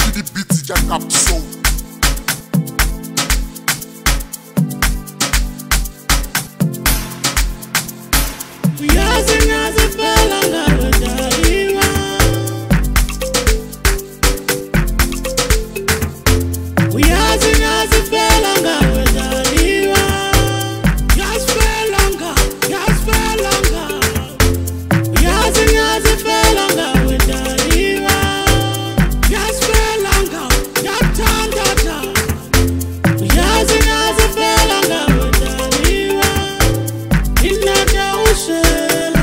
the beats ya Kabsoul. Ngiyazefela ngabadaliwa. Ngiyazefela ngabadaliwa. Ngiyazefela ngiyazefela ngiyazefela ngabadaliwa. Ngiyazefela ngiyathanda ngiyazefela ngabadaliwa. Inaka ushela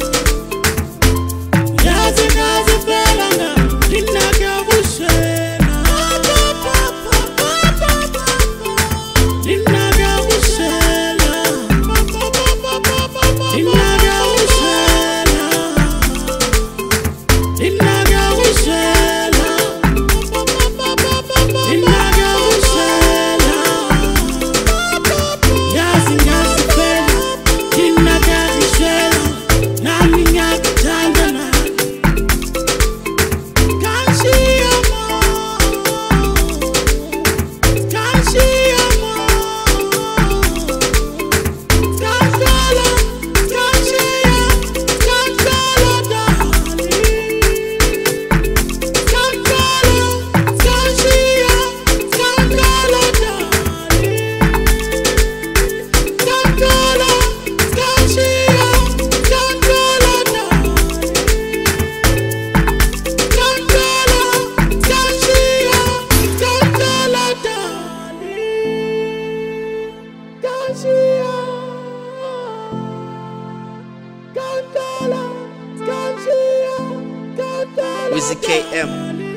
ngiyazefela inaka ushela inaka ushela inaka ushela inaka ushela inaka ushela ngiyazefela inaka ushela nami ngiyakuthanda na Muzii KM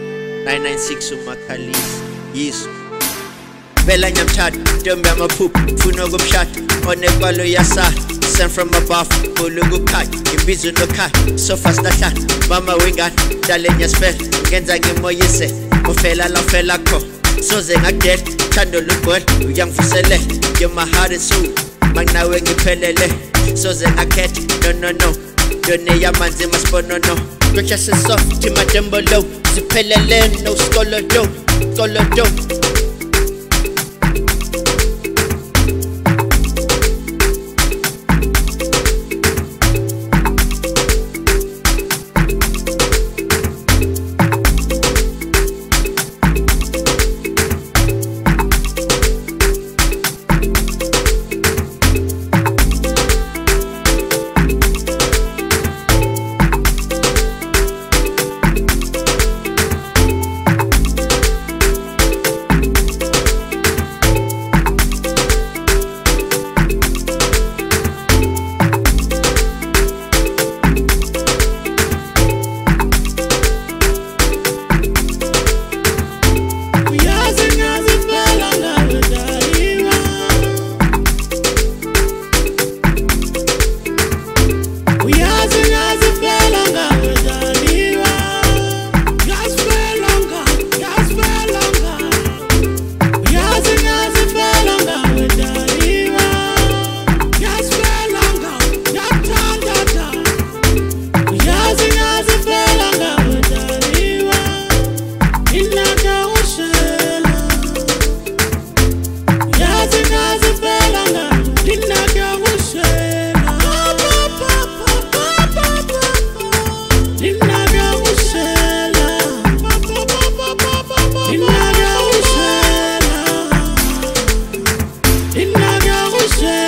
996 umakhalisi yiso Vela nyamthathu ntombi yamaphupho funa ukumshada onekwalo yasa sent from above bulukukhaya imbizo nokhaya so fast ahlala mama wengane dale Ngiyazefela ngenza ngimoyise ufela la fela kho soze ngakudela thando lugwele uyangivusele you're my heart and soul manginawe ngiphelele soze ngakhetha no done yamanzi masponono just a soft to my dembo low ziphelele no skolodo inaka ushela